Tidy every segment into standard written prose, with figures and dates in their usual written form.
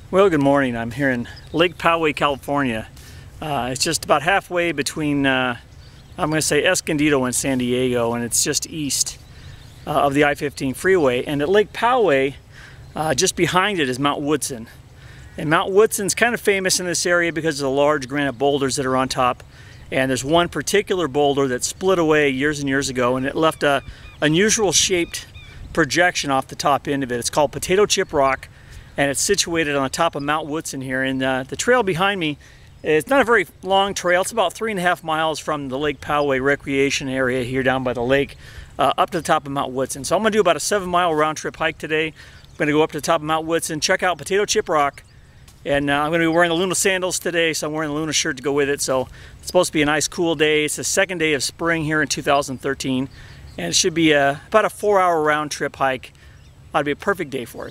Well, good morning. I'm here in Lake Poway, California. It's just about halfway between, I'm going to say Escondido and San Diego, and it's just east of the I-15 freeway. And at Lake Poway, just behind it is Mount Woodson. And Mount Woodson's kind of famous in this area because of the large granite boulders that are on top. And there's one particular boulder that split away years and years ago, and it left a unusual shaped projection off the top end of it. It's called Potato Chip Rock, and it's situated on the top of Mount Woodson here. And the trail behind me, it's not a very long trail. It's about 3.5 miles from the Lake Poway recreation area here down by the lake up to the top of Mount Woodson. So I'm going to do about a 7-mile round trip hike today. I'm going to go up to the top of Mount Woodson, check out Potato Chip Rock, and I'm going to be wearing the Luna sandals today, so I'm wearing the Luna shirt to go with it. So it's supposed to be a nice cool day. It's the second day of spring here in 2013, and it should be about a 4-hour round trip hike. Ought to be a perfect day for it.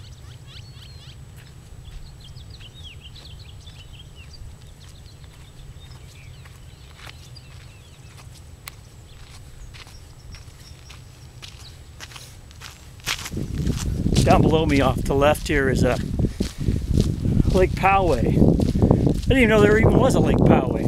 Down below me off to the left here is Lake Poway. I didn't even know there even was a Lake Poway.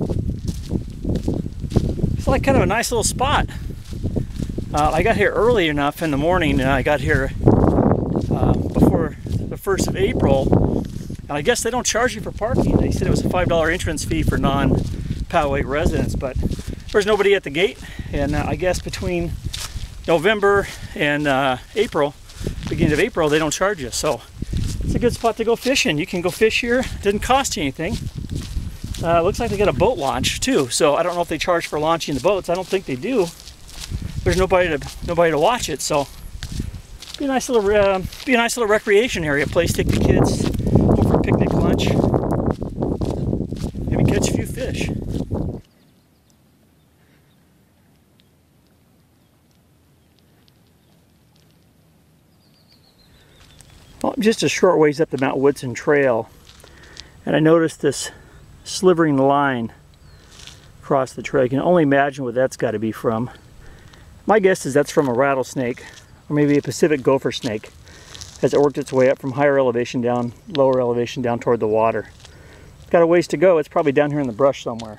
It's like kind of a nice little spot. I got here early enough in the morning, and I got here before the 1st of April, and I guess they don't charge you for parking. They said it was a $5 entrance fee for non-Poway residents, but there's nobody at the gate, and I guess between November and beginning of April, they don't charge you. So it's a good spot to go fishing. You can go fish here. It didn't cost you anything. Looks like they got a boat launch too. So I don't know if they charge for launching the boats. I don't think they do. There's nobody to watch it. So be a nice little recreation area, place to take the kids, go for a picnic lunch, maybe catch a few fish. Well, I'm just a short ways up the Mount Woodson Trail, and I noticed this slivering line across the trail. You can only imagine what that's got to be from. My guess is that's from a rattlesnake, or maybe a Pacific gopher snake, as it worked its way up from higher elevation down, lower elevation down toward the water. It's got a ways to go. It's probably down here in the brush somewhere.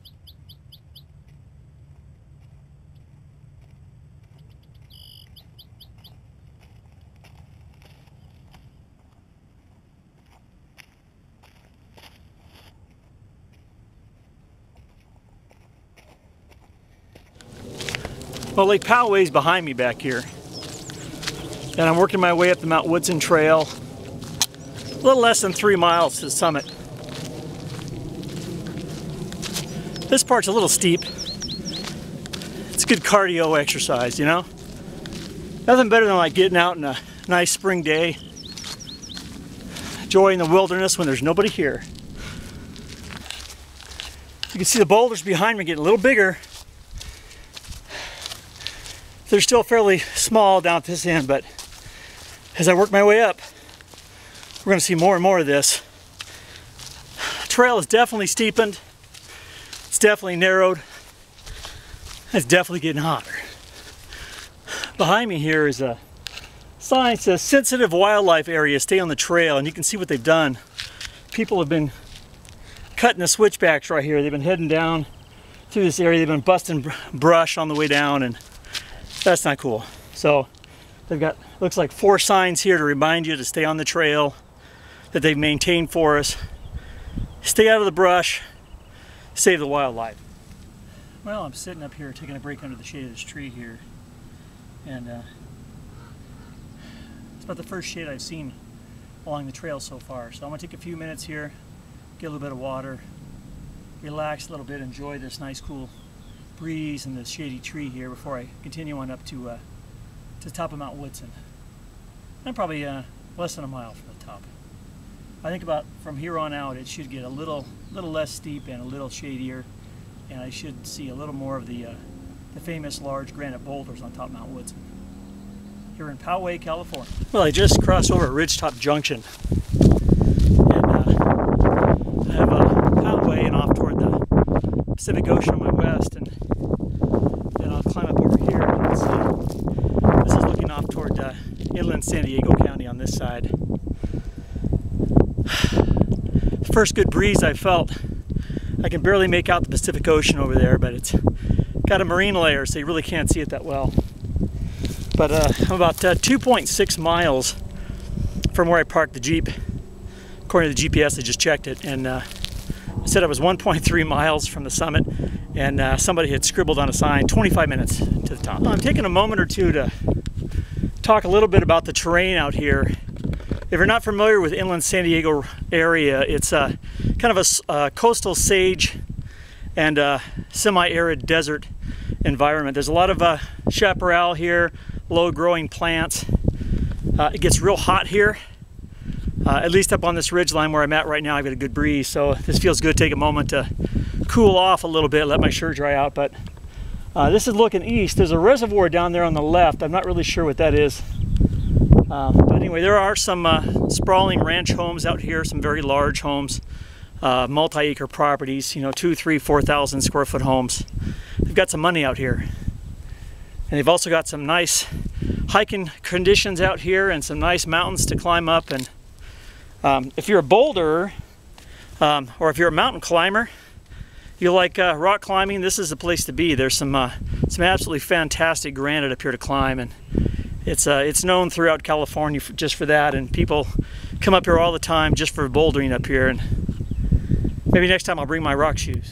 Well, Lake Poway's behind me back here, and I'm working my way up the Mount Woodson Trail, a little less than 3 miles to the summit. This part's a little steep. It's good cardio exercise, you know? Nothing better than like getting out on a nice spring day, enjoying the wilderness when there's nobody here. You can see the boulders behind me getting a little bigger. They're still fairly small down at this end, but as I work my way up, we're going to see more and more of this. The trail is definitely steepened. It's definitely narrowed. It's definitely getting hotter. Behind me here is a sign that says sensitive wildlife area, stay on the trail, and you can see what they've done. People have been cutting the switchbacks right here. They've been heading down through this area. They've been busting brush on the way down, and that's not cool. So they've got, looks like 4 signs here to remind you to stay on the trail that they've maintained for us. Stay out of the brush, save the wildlife. Well, I'm sitting up here taking a break under the shade of this tree here, and it's about the first shade I've seen along the trail so far. So I'm gonna take a few minutes here, get a little bit of water, relax a little bit, enjoy this nice cool breeze and the shady tree here before I continue on up to the top of Mount Woodson. I'm probably less than a mile from the top. I think about from here on out it should get a little less steep and a little shadier, and I should see a little more of the famous large granite boulders on top of Mount Woodson here in Poway, California. Well, I just crossed over Ridgetop Junction, and I have Poway and off toward the Pacific Ocean on my west, and then I'll climb up over here, and you can see this is looking off toward inland San Diego County on this side. First good breeze I felt. I can barely make out the Pacific Ocean over there, but it's got a marine layer, so you really can't see it that well. But I'm about 2.6 miles from where I parked the Jeep. According to the GPS, I just checked it, and it said I was 1.3 miles from the summit, and somebody had scribbled on a sign 25 minutes to the top. I'm taking a moment or two to talk a little bit about the terrain out here. If you're not familiar with inland San Diego area, it's kind of a coastal sage and semi-arid desert environment. There's a lot of chaparral here, low-growing plants. It gets real hot here, at least up on this ridge line where I'm at right now. I've got a good breeze, so this feels good to take a moment to cool off a little bit, let my shirt dry out. But this is looking east. There's a reservoir down there on the left. I'm not really sure what that is. But anyway, there are some sprawling ranch homes out here, some very large homes, multi-acre properties, you know, 2,000, 3,000, 4,000 square foot homes. They've got some money out here. And they've also got some nice hiking conditions out here and some nice mountains to climb up. And if you're a boulderer, or if you're a mountain climber, you like rock climbing, this is the place to be. There's some absolutely fantastic granite up here to climb, and it's known throughout California just for that, and people come up here all the time just for bouldering up here. And maybe next time I'll bring my rock shoes.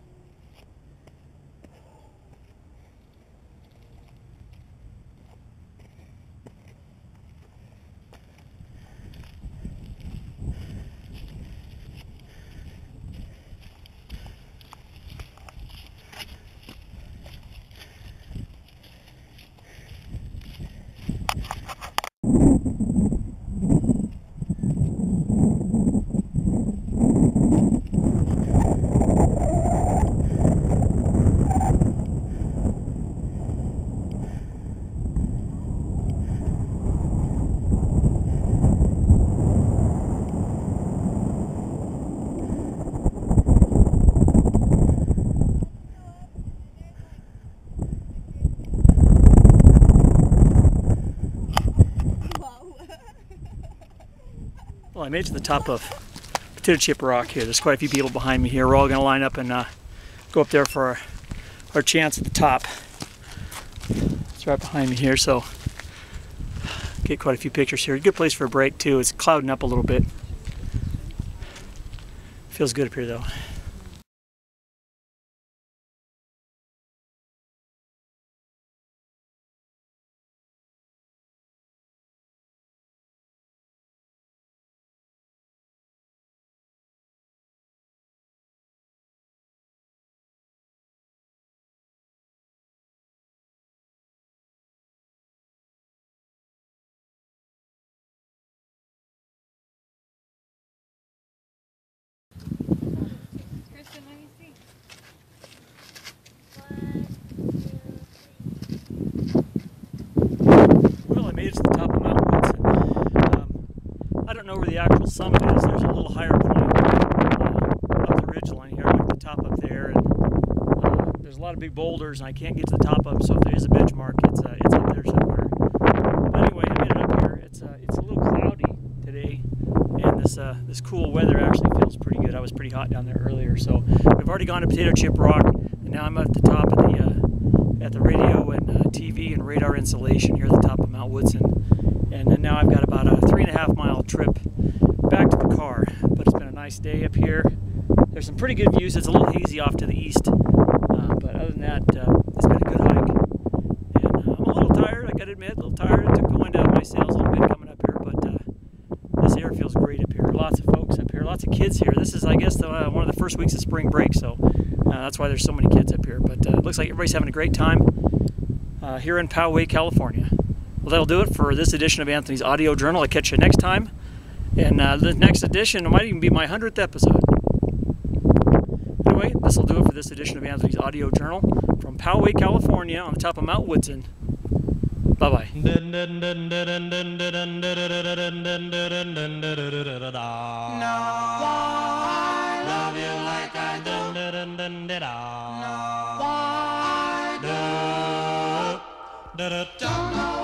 Well, I made it to the top of Potato Chip Rock here. There's quite a few people behind me here. We're all going to line up and go up there for our chance at the top. It's right behind me here, so get quite a few pictures here. Good place for a break too. It's clouding up a little bit. Feels good up here though. Well, I made it to the top of Mount Woodson. I don't know where the actual summit is. There's a little higher point up the ridge line here. I went to the top up there, and there's a lot of big boulders, and I can't get to the top of them. So if there is a benchmark, it's up there somewhere. But anyway, I made it up here. It's a little cloudy today, and this cool weather actually feels pretty good. I was pretty hot down there earlier, so we've already gone to Potato Chip Rock, and now I'm at the top of the radio and TV and radar installation here at the top of Mount Woodson. And then now I've got about a 3.5 mile trip back to the car. But it's been a nice day up here. There's some pretty good views. It's a little hazy off to the east. But other than that, it's been a good hike. And I'm a little tired, I gotta admit, a little tired. It took going down my sails a little bit coming up here, but this air feels great up here. Lots of folks up here, lots of kids here. This is, I guess, one of the first weeks of spring break, so that's why there's so many kids up here. But it looks like everybody's having a great time here in Poway, California. Well, that'll do it for this edition of Anthony's Audio Journal. I'll catch you next time. And the next edition might even be my 100th episode. Anyway, this will do it for this edition of Anthony's Audio Journal from Poway, California on the top of Mount Woodson. Bye-bye. Love you like I do. Don't know